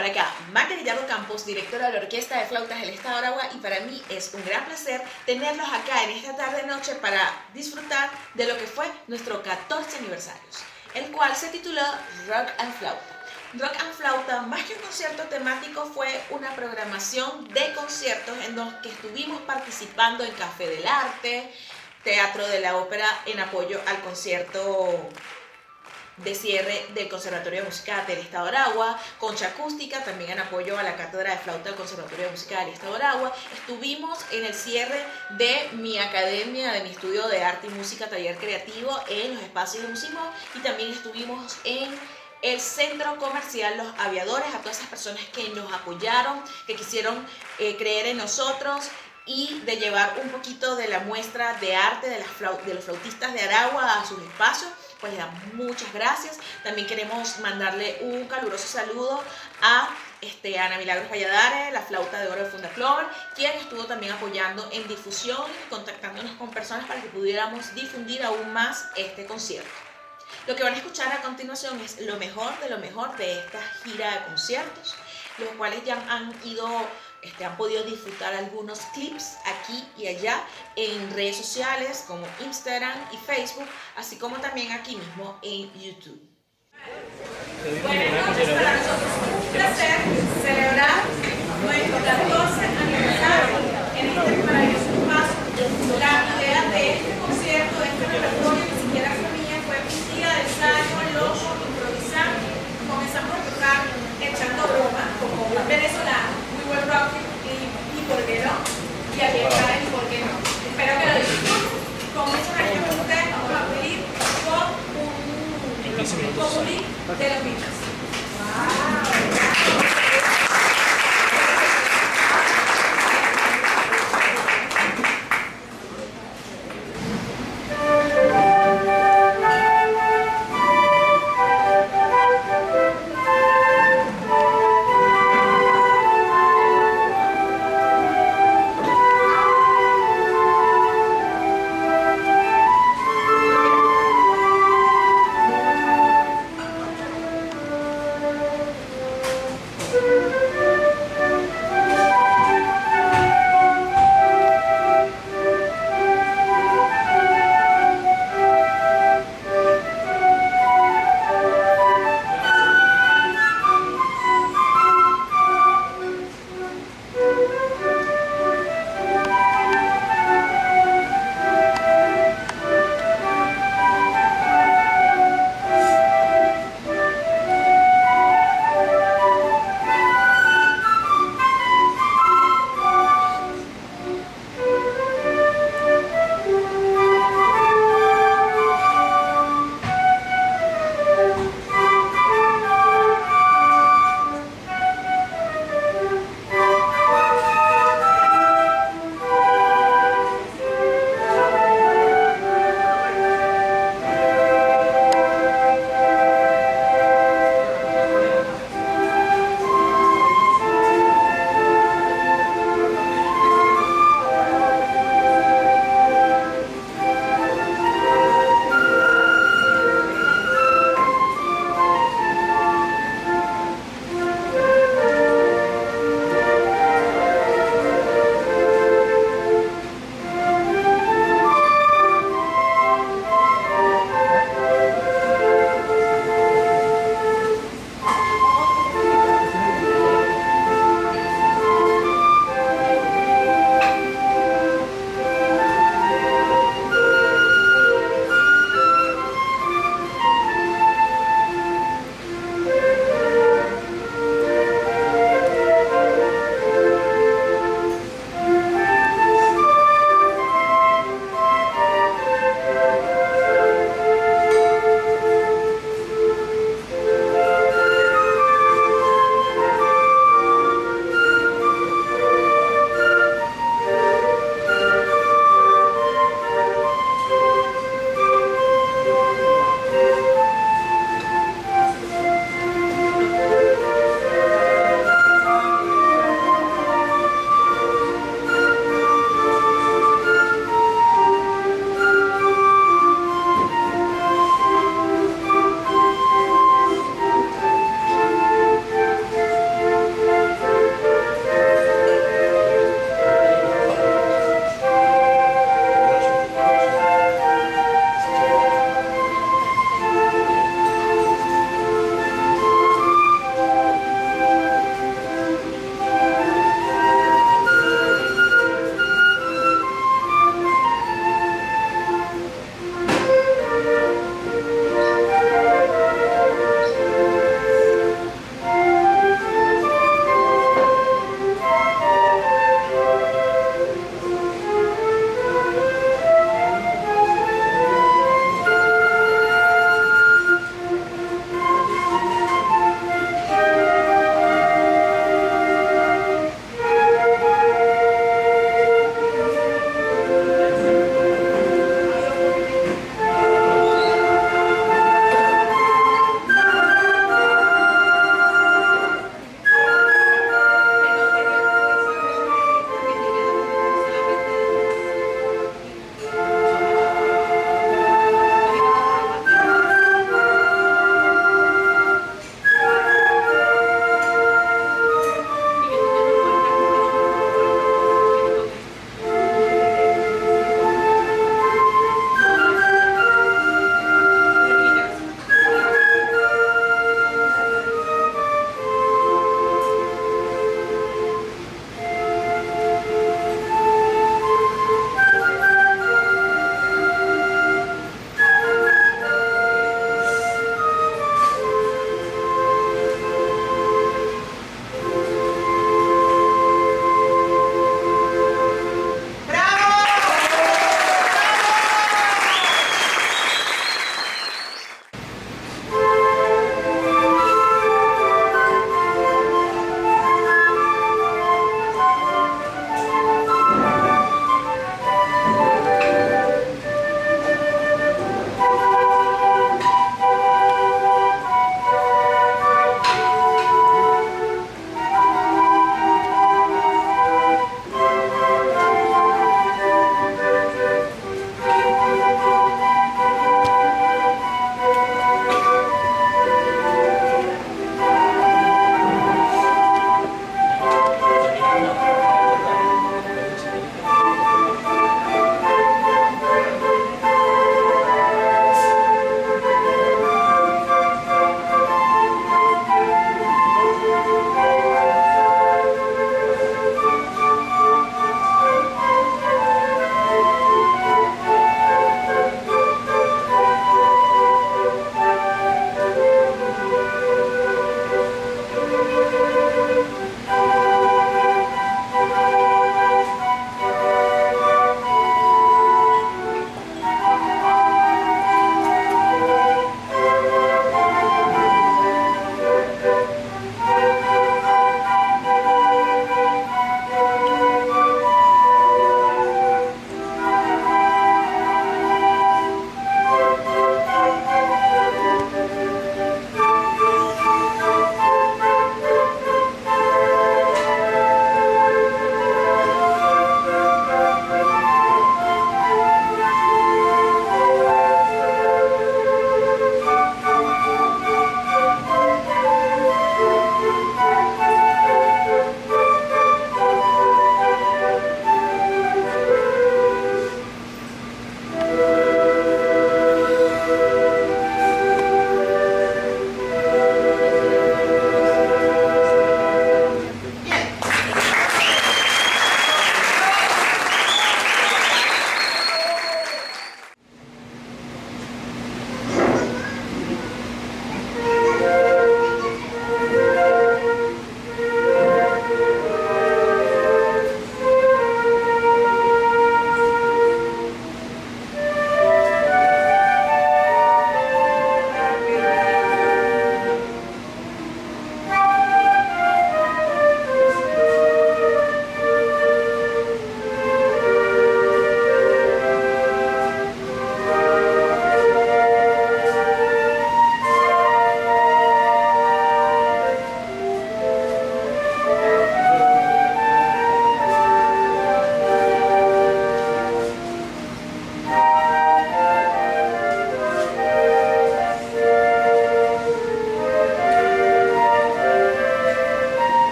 por acá Magda Gallardo Campos, directora de la Orquesta de Flautas del Estado de Aragua, y para mí es un gran placer tenerlos acá en esta tarde-noche para disfrutar de lo que fue nuestro 14 aniversario, el cual se tituló Rock and Flauta. Rock and Flauta, más que un concierto temático, fue una programación de conciertos en los que estuvimos participando en Café del Arte, Teatro de la Ópera, en apoyo al concierto de cierre del Conservatorio de Música del Estado de Aragua, Concha Acústica, también en apoyo a la Cátedra de Flauta del Conservatorio de Música del Estado de Aragua. Estuvimos en el cierre de mi academia, de mi estudio de arte y música, taller creativo, en los espacios de Musimo, y también estuvimos en el centro comercial Los Aviadores, a todas esas personas que nos apoyaron, que quisieron creer en nosotros y de llevar un poquito de la muestra de arte de los flautistas de Aragua a sus espacios. Pues les damos muchas gracias. También queremos mandarle un caluroso saludo a Ana Milagros Valladares, la flauta de oro de Funda Clover, quien estuvo también apoyando en difusión y contactándonos con personas para que pudiéramos difundir aún más este concierto. Lo que van a escuchar a continuación es lo mejor de esta gira de conciertos, los cuales ya han podido disfrutar algunos clips aquí y allá en redes sociales como Instagram y Facebook, así como también aquí mismo en YouTube. Buenas noches, para nosotros es un placer celebrar nuestro 14 aniversario en este maravilloso espacio. La idea de este concierto, de este repertorio, ni siquiera fue mía, fue un día de ensayo, loco, improvisando. Comenzamos a tocar echando broma, como un venezolano, muy buen rock y por qué no, y aquí está el por qué no. Espero que lo disfruten. Con mucho cariño con ustedes, vamos a pedir con un link de los Beatles.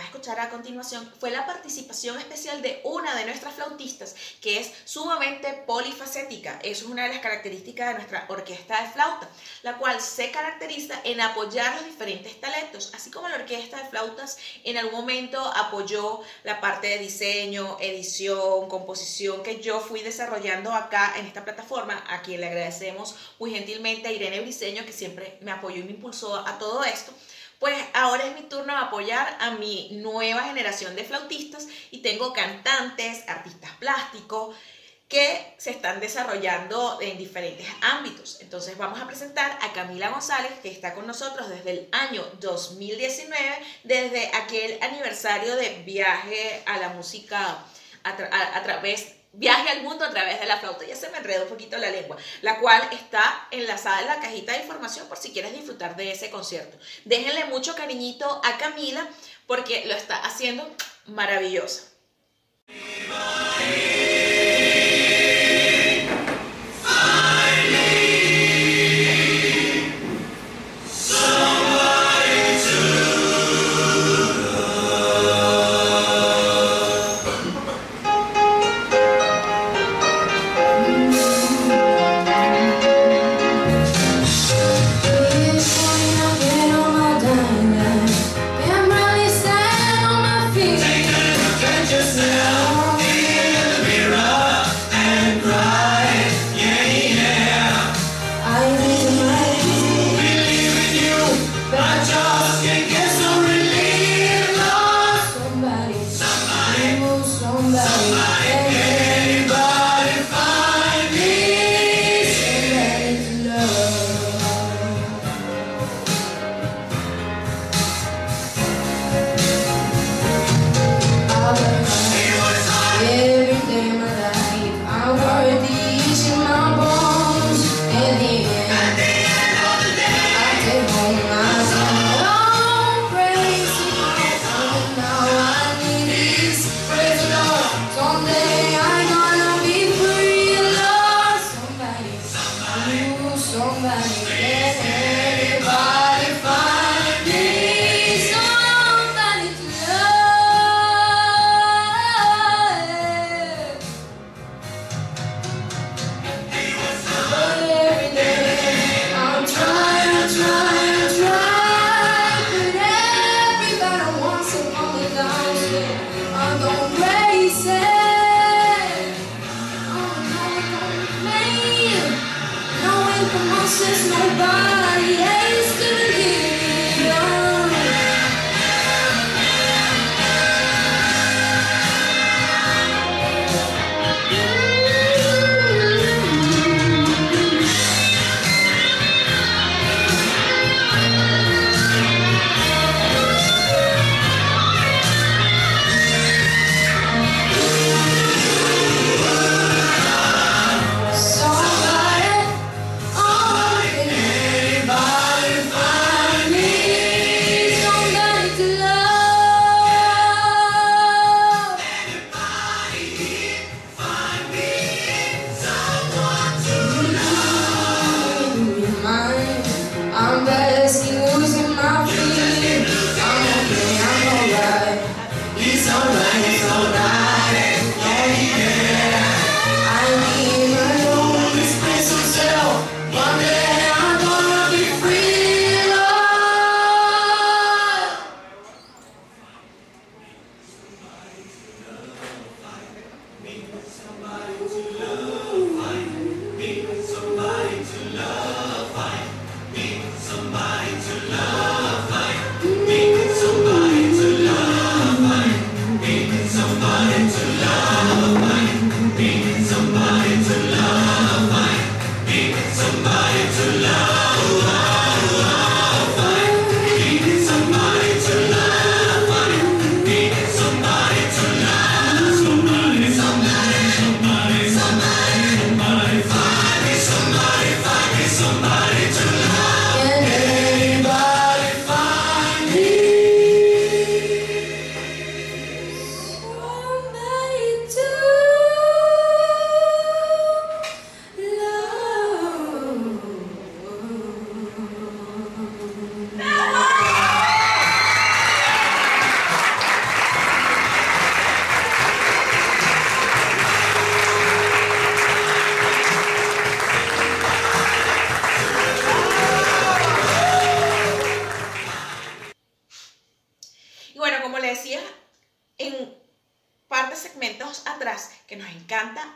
a escuchar a continuación fue la participación especial de una de nuestras flautistas, que es sumamente polifacética. Eso es una de las características de nuestra orquesta de flauta, la cual se caracteriza en apoyar los diferentes talentos, así como la orquesta de flautas en algún momento apoyó la parte de diseño, edición, composición que yo fui desarrollando acá en esta plataforma, a quien le agradecemos muy gentilmente a Irene Briceño, que siempre me apoyó y me impulsó a todo esto. Pues ahora es mi turno de apoyar a mi nueva generación de flautistas y tengo cantantes, artistas plásticos que se están desarrollando en diferentes ámbitos. Entonces vamos a presentar a Camila González, que está con nosotros desde el año 2019, desde aquel aniversario de Viaje a la Música Viaje al Mundo a través de la flauta. Ya se me enredó un poquito la lengua, la cual está enlazada en la cajita de información por si quieres disfrutar de ese concierto. Déjenle mucho cariñito a Camila porque lo está haciendo maravilloso.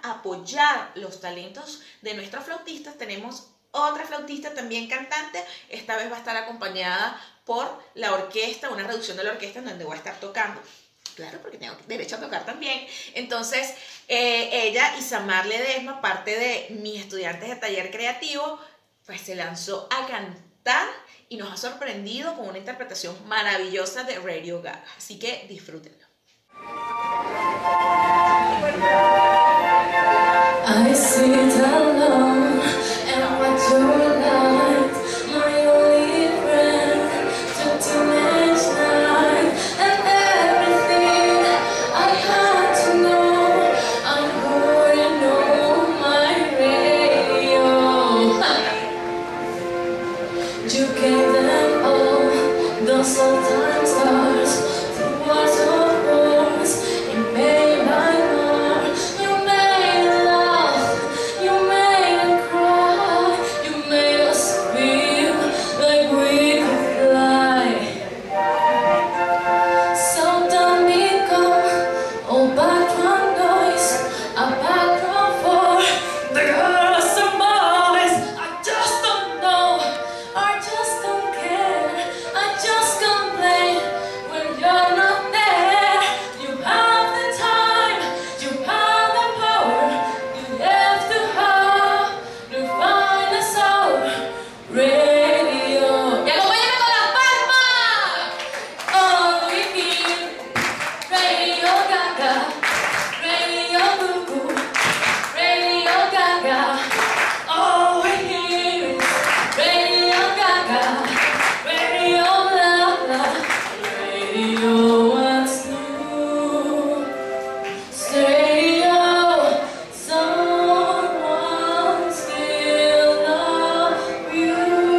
apoyar los talentos de nuestros flautistas, tenemos otra flautista también cantante. Esta vez va a estar acompañada por la orquesta, una reducción de la orquesta en donde voy a estar tocando. Claro, porque tengo derecho a tocar también. Entonces, ella, Isamar Ledesma, parte de mis estudiantes de taller creativo, pues se lanzó a cantar y nos ha sorprendido con una interpretación maravillosa de Radio Gaga. Así que disfrútenlo. I sit alone and watch your light, my only friend, to teenage night, and everything I had to know, I'm putting on my radio. You gave them all those old time stars, the wars of wars, it made my heart. You made it laugh, you made it cry, you made us feel like we could fly. So don't become all background noise, a background for the girls and boys. I just don't know, I just don't care, I just complain when you're not there. You have the time, you have the power, you have to find us our radio. ¡Y acompáñame con las palmas! Oh, we hear Radio Gaga, Radio Goo, Radio Gaga. All we hear is Radio Gaga, Radio blah blah, Radio what's new, stereo, someone still love you.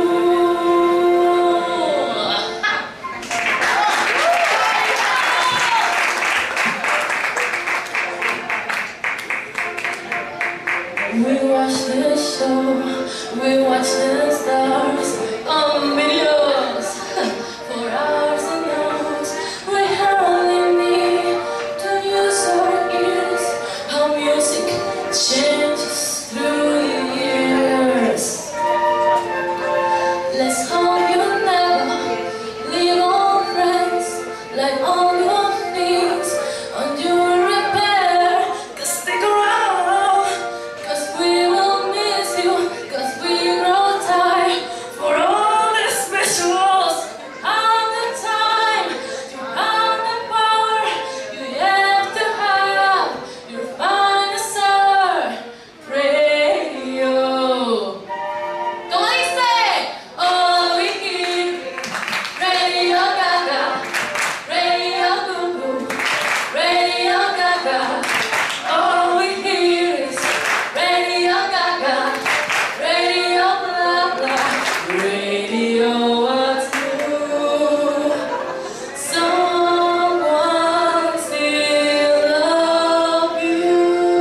We watch the show, we watch the stars on videos for hours and hours. We hardly need to use our ears. How music changes through the years. Let's hope you never leave all friends, like all your things on your repair. 'Cause stick around, 'cause we will miss you, 'cause we grow tired for all the specials. You have the time, you have the power, you have to have your finest hour. Radio. ¿Cómo dice? All we hear, Radio Gaga, Radio Goo, Radio Gaga. All we hear is Radio Gaga, Radio blah blah, Radio what's new. Someone still love you.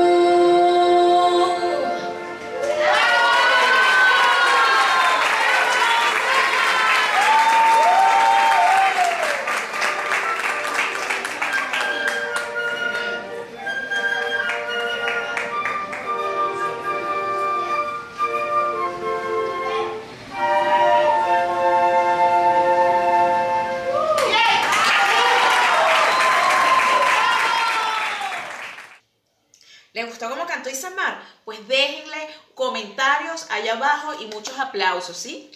¿Les gustó cómo cantó Isamar? Pues déjenle comentarios allá abajo y muchos aplausos, ¿sí?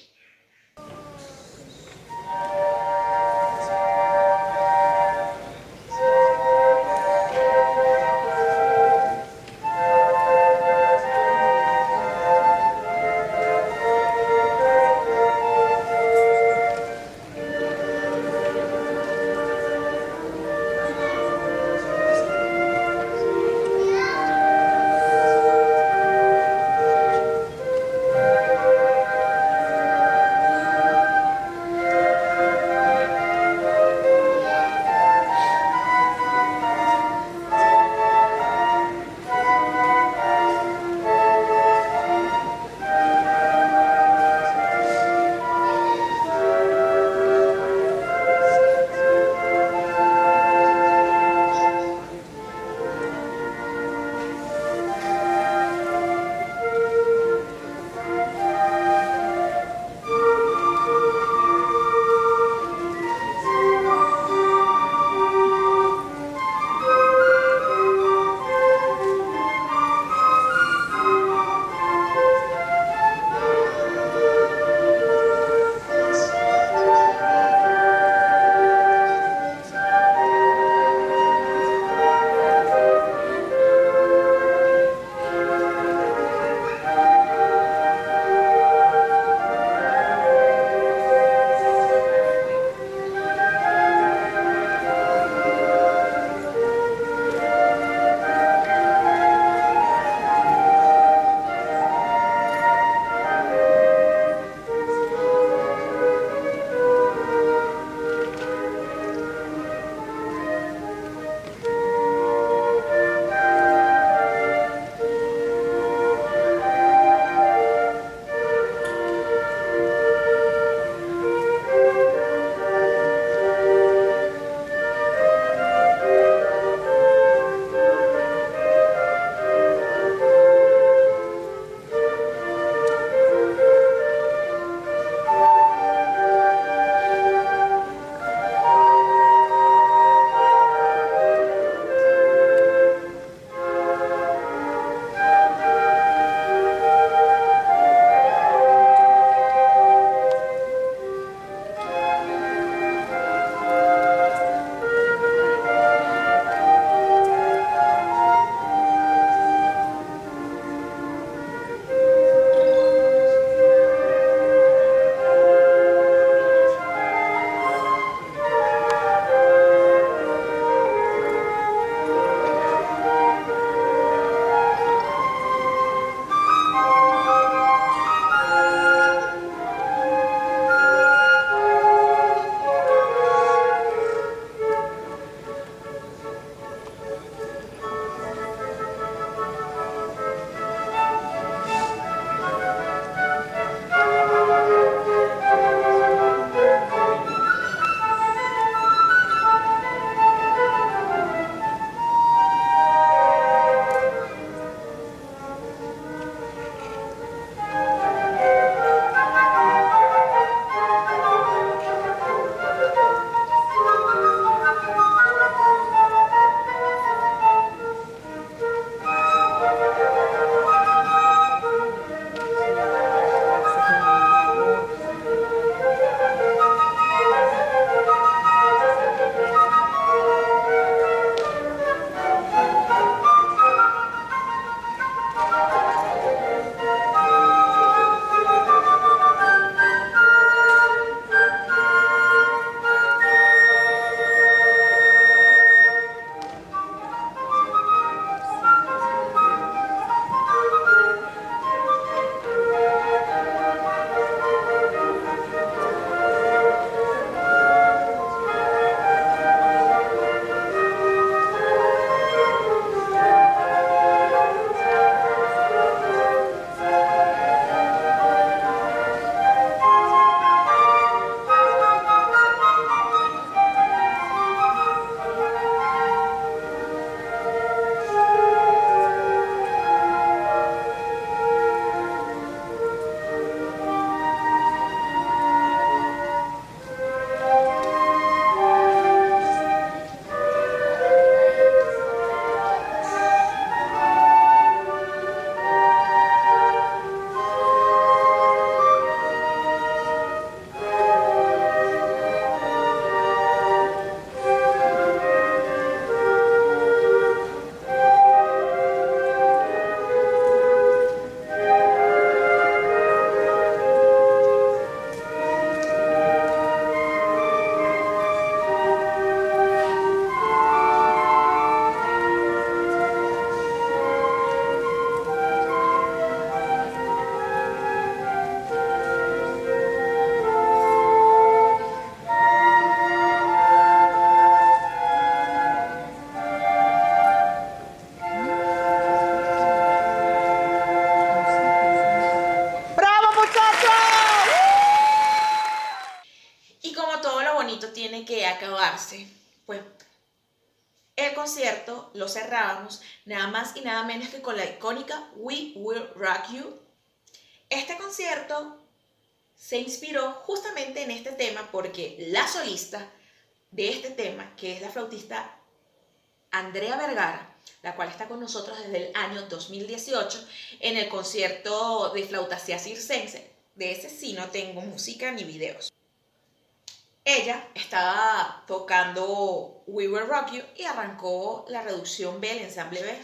base, pues el concierto lo cerrábamos nada más y nada menos que con la icónica We Will Rock You. Este concierto se inspiró justamente en este tema porque la solista de este tema, que es la flautista Andrea Vergara, la cual está con nosotros desde el año 2018 en el concierto de Flautasia Circense. De ese sí no tengo música ni videos. Ella estaba tocando We Will Rock You y arrancó la reducción B, el ensamble B.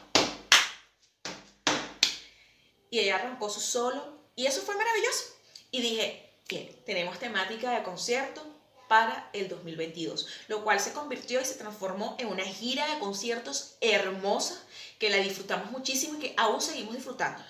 Y ella arrancó su solo y eso fue maravilloso. Y dije, bien, tenemos temática de concierto para el 2022, lo cual se convirtió y se transformó en una gira de conciertos hermosa que la disfrutamos muchísimo y que aún seguimos disfrutándola.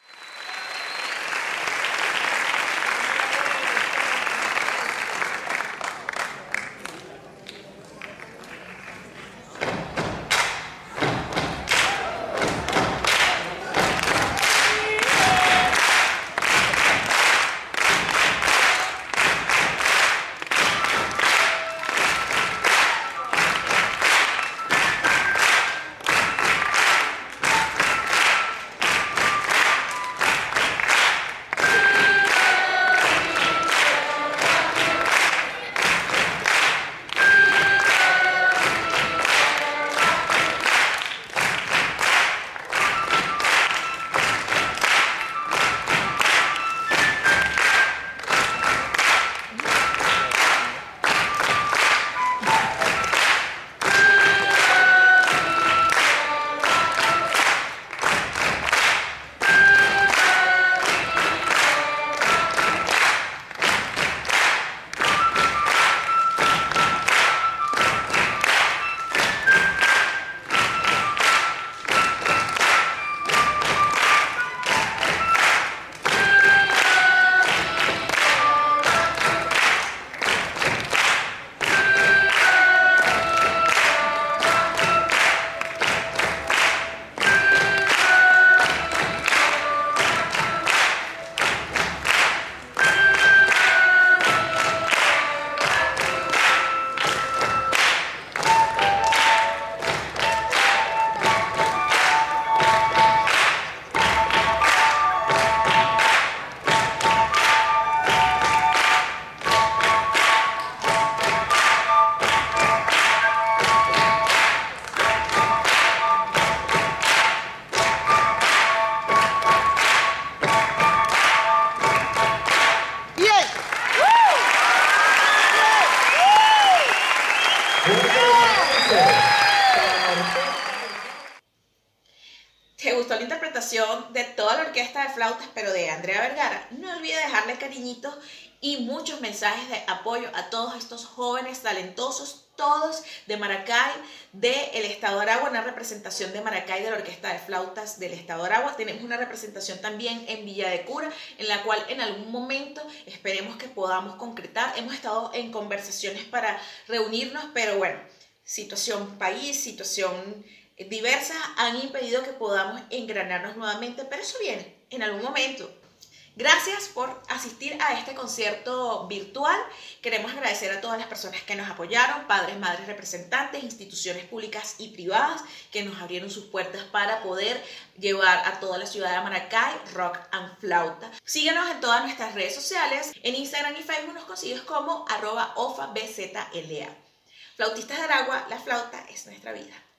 ¿Te gustó la interpretación de toda la orquesta de flautas, pero de Andrea Vergara? No olvides dejarle cariñitos y muchos mensajes de apoyo a todos estos jóvenes talentosos, todos de Maracay, del Estado de Aragua, una representación de Maracay de la Orquesta de Flautas del Estado de Aragua. Tenemos una representación también en Villa de Cura, en la cual en algún momento esperemos que podamos concretar. Hemos estado en conversaciones para reunirnos, pero bueno, situación país, situación diversas han impedido que podamos engranarnos nuevamente, pero eso viene en algún momento. Gracias por asistir a este concierto virtual. Queremos agradecer a todas las personas que nos apoyaron, padres, madres, representantes, instituciones públicas y privadas que nos abrieron sus puertas para poder llevar a toda la ciudad de Maracay rock and flauta. Síguenos en todas nuestras redes sociales. En Instagram y Facebook nos consigues como @ofabzla. Flautistas de Aragua, la flauta es nuestra vida.